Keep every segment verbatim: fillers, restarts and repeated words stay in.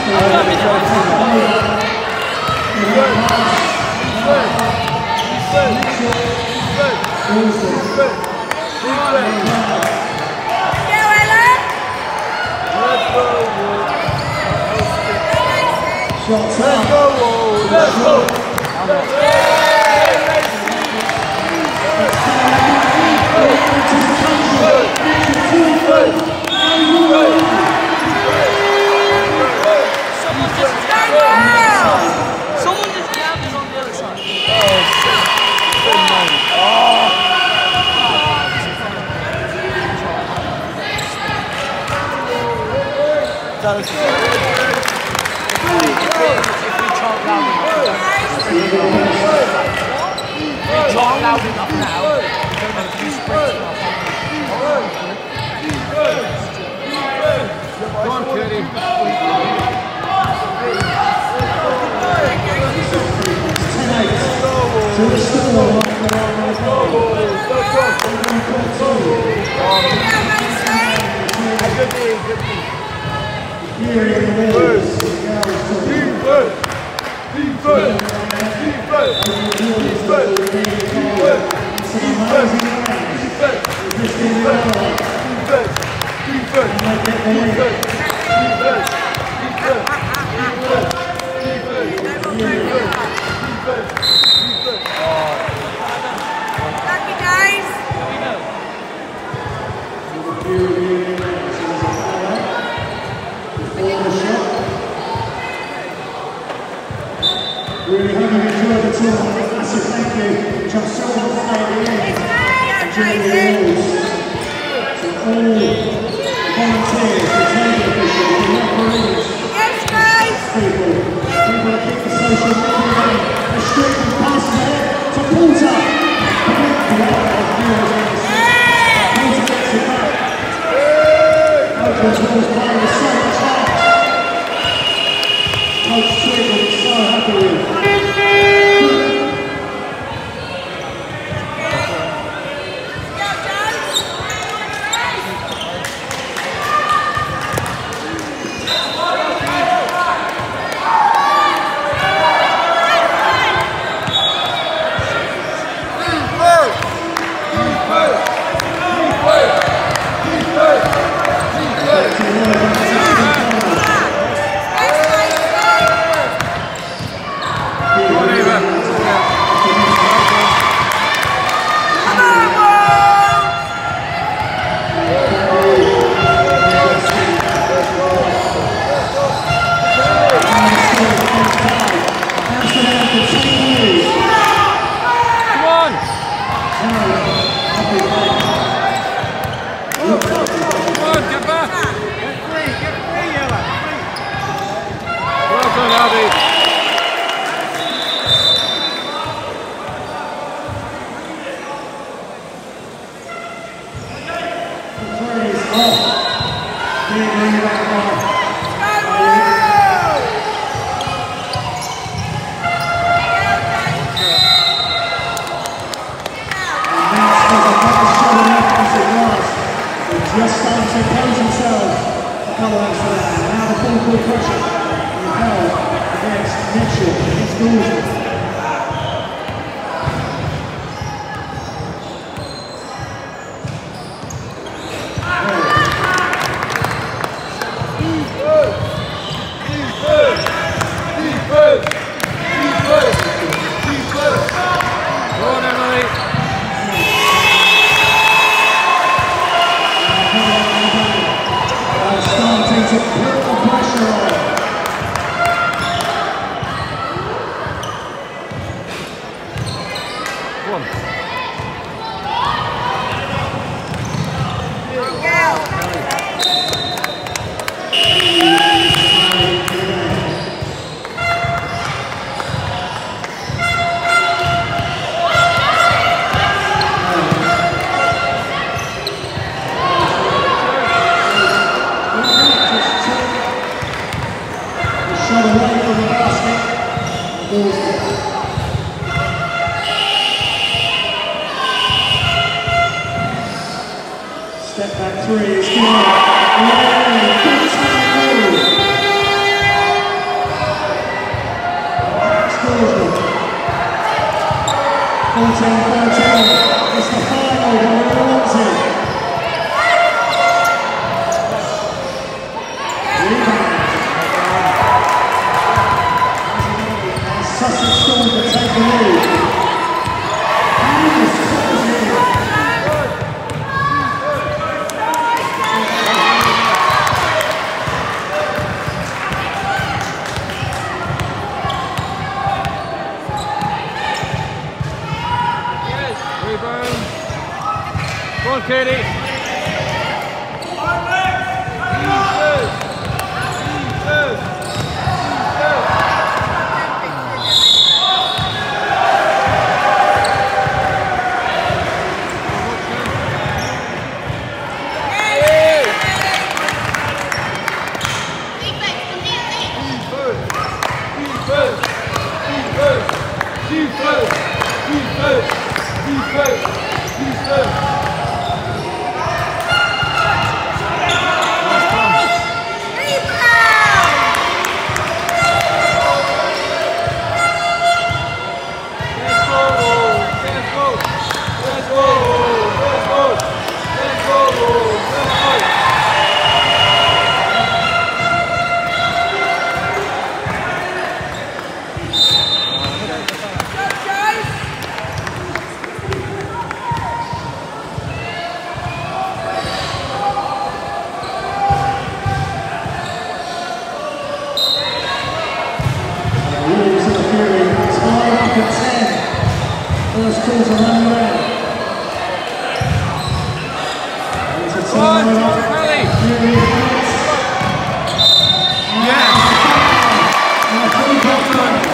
Let's go! Let's go! Someone just grabbed us on the other side. That is Talk loud enough now. Go on, Kitty. Really hope you enjoyed the tour. Massive thank you. Which I'm so excited in. Enjoy the rules. To all volunteers, the table officials, the referees, yes, guys. people, people that keep the social media running, the street and passing ahead to Porter. Porter gets it back. Oakland's always playing with so much heart. Coach Trigger is so happy with. Just starting to pose themselves a colour outside. Now the full court pressure being held against Mitchell, against Gordon. To put the pressure on. One. Shot away from the basket. Ball's there. Step back three, it's good. Yeah, good time. It's the final, but we're wanted. Sussex Storm to take the lead. Rebound. Go on, Katie. First quarter underway. It's a time. Fury hits. Yeah. And a free ball.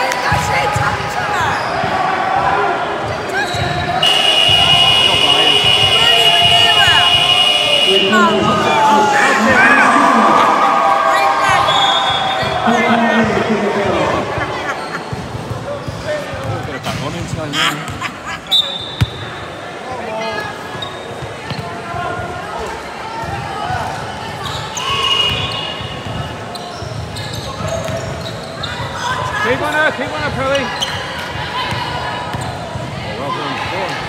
Keep on her, keep on her, Pelly. Well done, go on.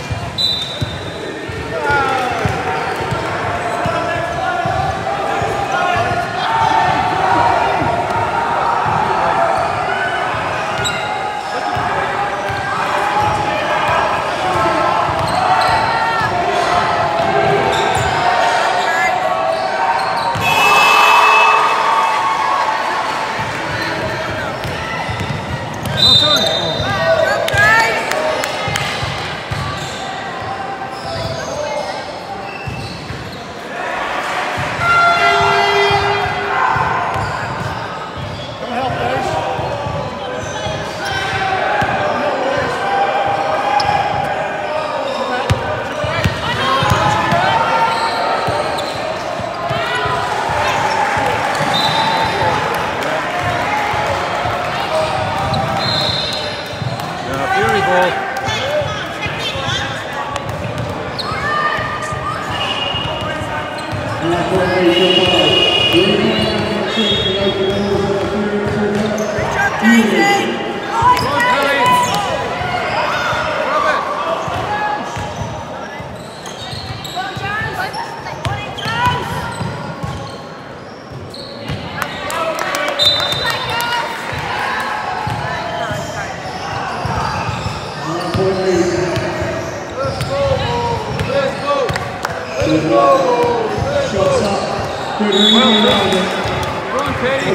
Shots up. Good well done. Go on, Katie.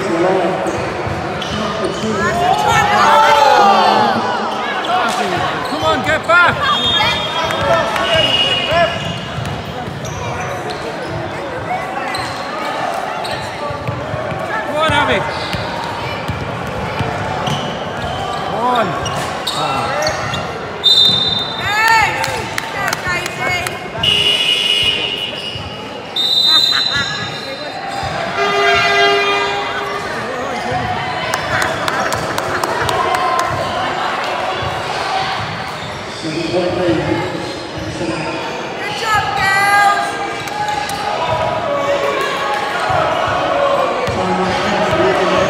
Come on, get back. Come on, Abby. Come on. Ah. Time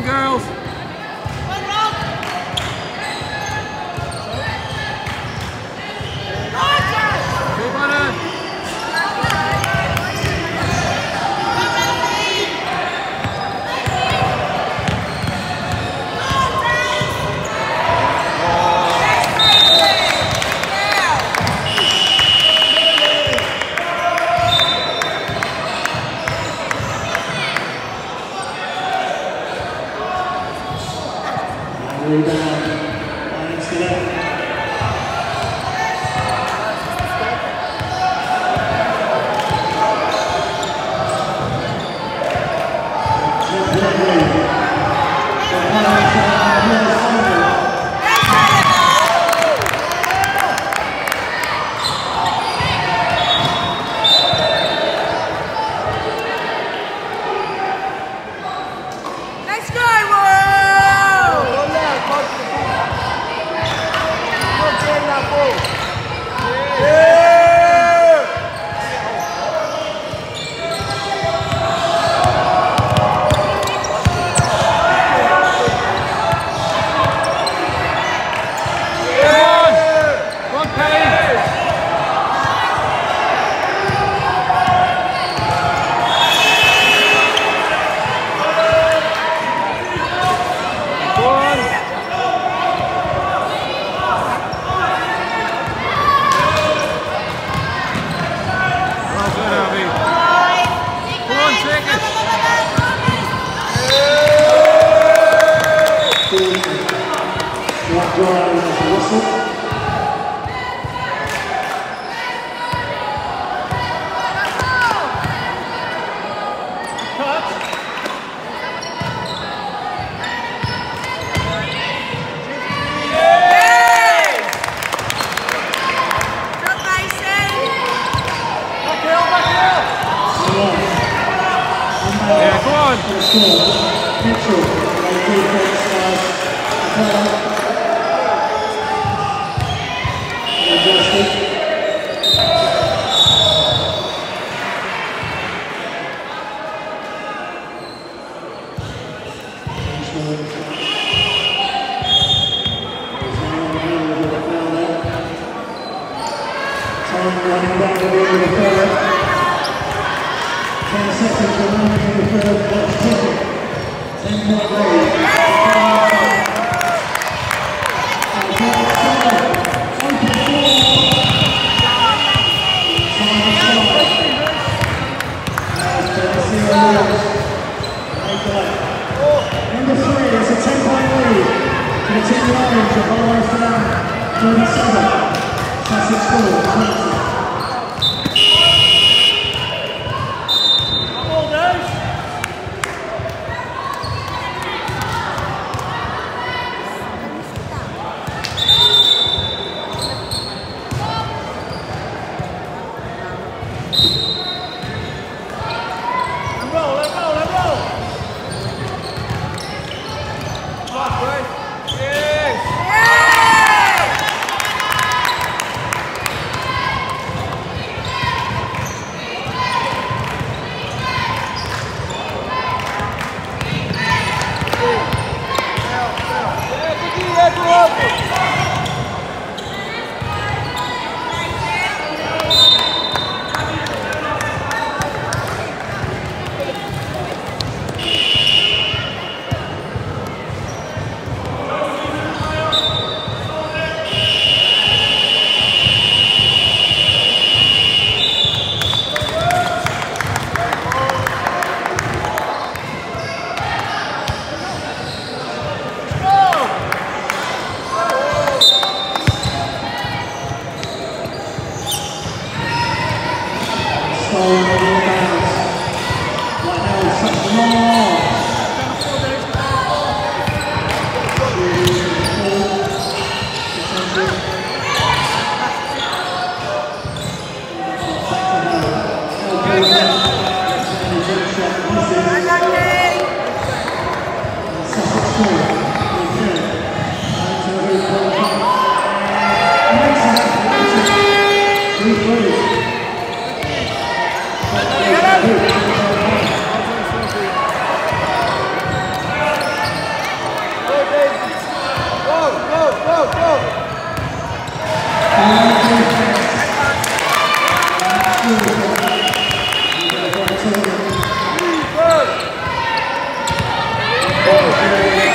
girls. Keep on it. Rebound. Thanks to that. Let's go, Will! Black drive as a whistle. Yeah, go on. Mitchell, defense, uh, running back to the end of the third. ten seconds remaining in the third. Watch ticket. ten point lead. Number three is a ten point lead to the team in orange of Amsterdam, thirty-seven. Sussex four, twenty.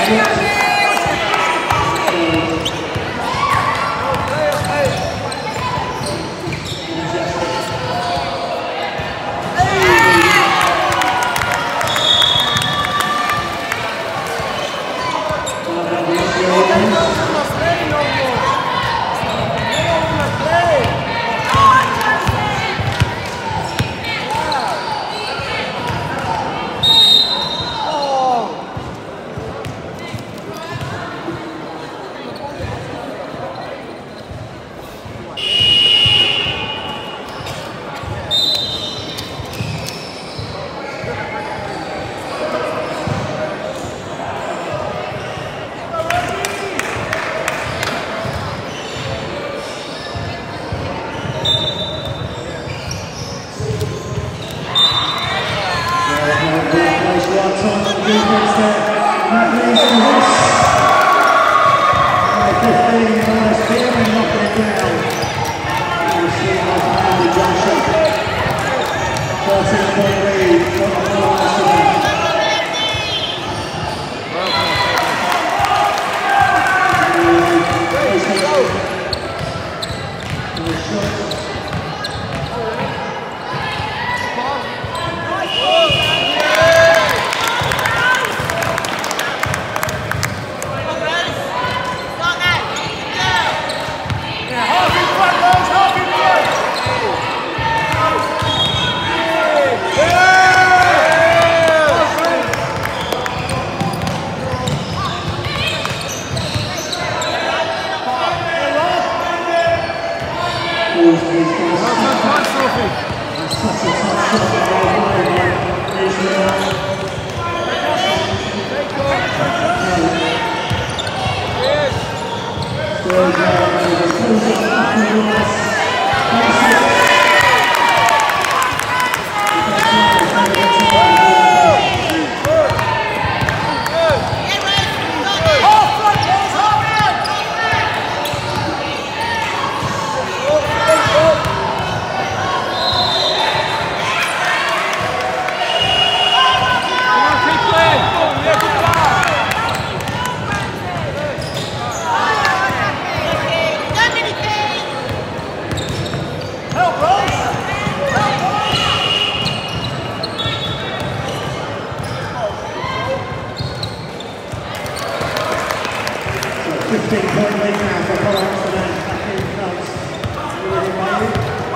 fifteen point lead now for Colin Amsterdam. Back in comes Louis May.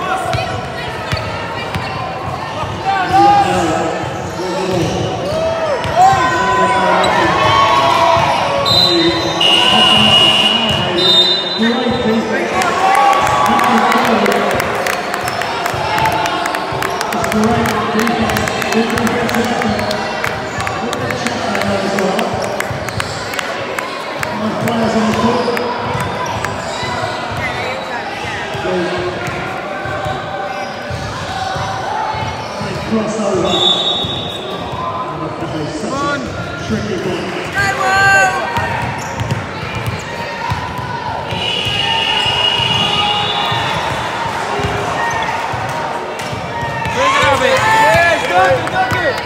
Crossover. Come on. Tricky one. Bring it up it. Yes, dunk it, dunk it.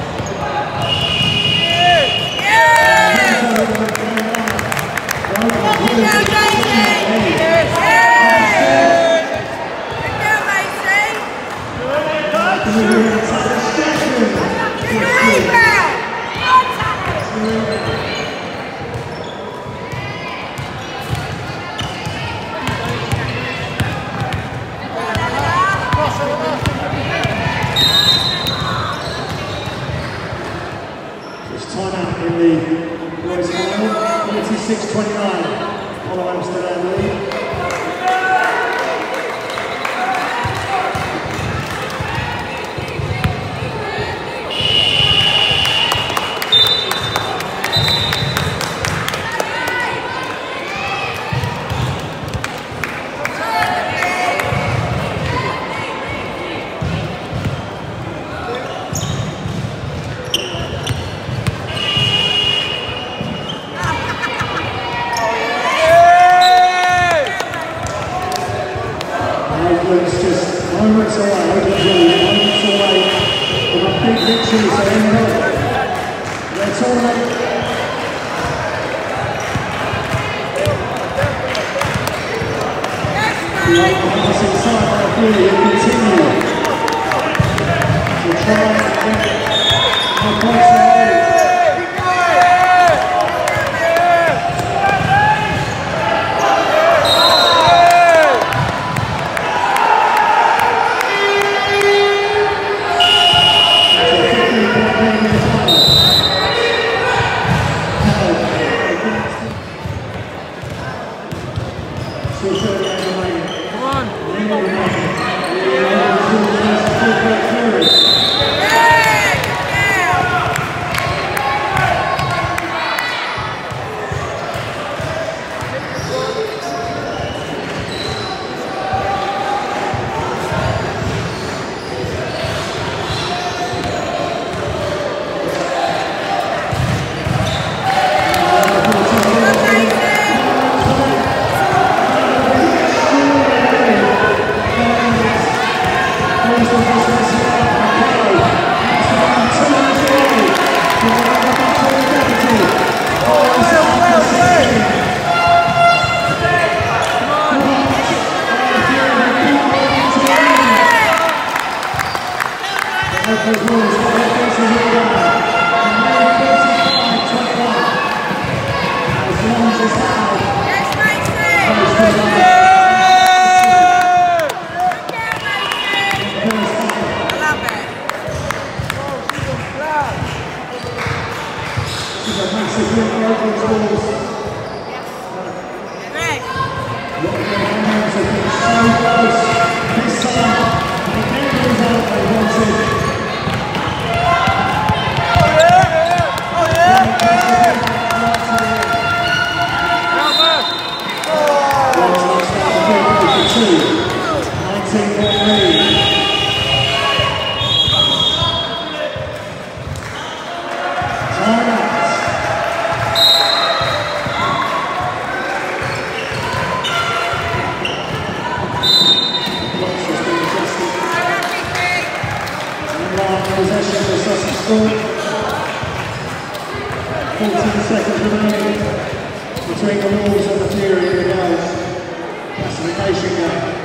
It's time out in the boys' final, forty-six twenty-nine, Colin Amsterdam lead. Oakland's just moments away, Oakland's really moments away from a big victory, so in the Let's all make Once inside that Fury, you continue to try and get more points in the lead. fourteen seconds remaining between the Wolves and the Fury in the girls' classification game.